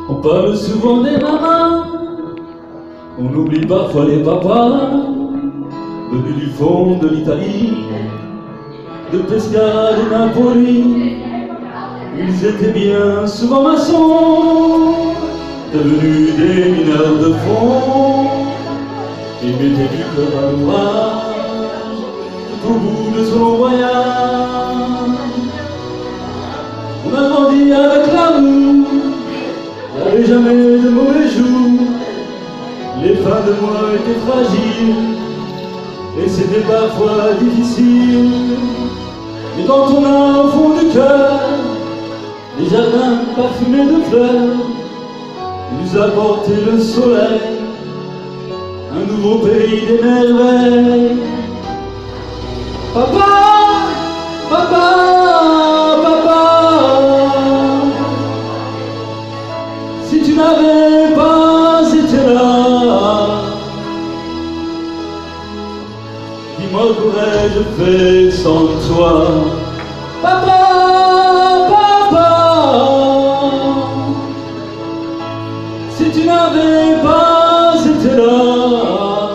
On parle souvent des mamans, on oublie parfois les papas, venus du fond de l'Italie, de Pescara, de Napoli. Ils étaient bien souvent maçons, devenus des mineurs de fond. Ils mettaient du cœur à l'ouvrage, tout au bout de son voyage. On a grandi avec l'amour, il n'y avait jamais de mauvais jours. Les fins de mois étaient fragiles, et c'était parfois difficile. Mais quand on a au fond du cœur des jardins parfumés de fleurs, nous apporter le soleil, un nouveau pays des merveilles. Papa, papa, papa, si tu n'avais pas été là, dis-moi qu'aurais-je fait sans toi. Papa, papa, si tu n'avais pas été là,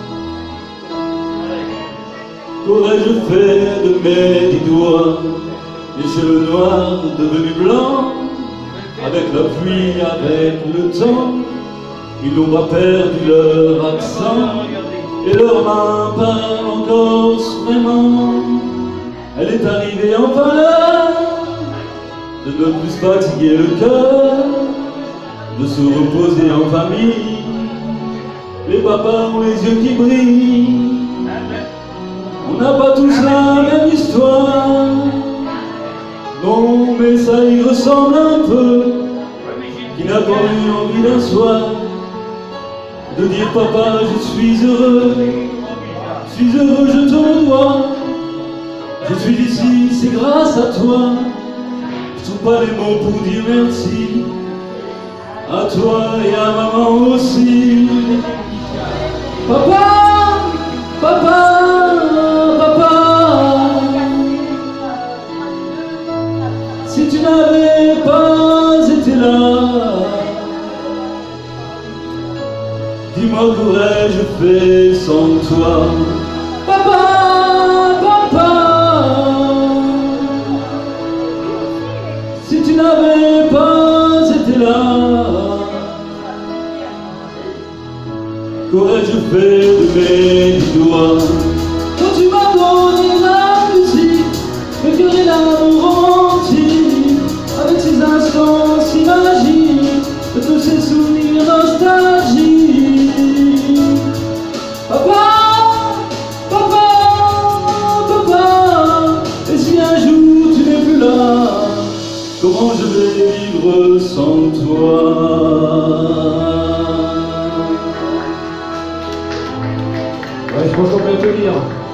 qu'aurais-je fait de mes 10 doigts, les cheveux noirs devenus blancs, avec la pluie, avec le temps, ils n'ont pas perdu leur accent, et leurs mains parlent encore vraiment. Elle est arrivée enfin l'heure de ne plus fatiguer le cœur, de se reposer en famille. Les papas ont les yeux qui brillent. On n'a pas tous la même histoire, non, mais ça y ressemble un peu. Qui n'a pas eu envie d'un soir de dire papa je suis heureux, je te le dois. Je suis ici, c'est grâce à toi. Je trouve pas les mots pour dire merci. À toi et à maman aussi. Papa, papa, papa, si tu n'avais pas été là, dis-moi qu'aurais-je fait sans toi. Papa, papa, si tu n'avais pas été là, qu'aurais-je fait de mes 10 doigts. Quand tu m'as donné la musique, le cœur et l'âme romantique, avec ces instants si magiques, de tous ces souvenirs nostalgiques. Papa, papa, papa, et si un jour tu n'es plus là, comment je vais vivre sans toi? Ouais, je pense qu'on peut applaudir.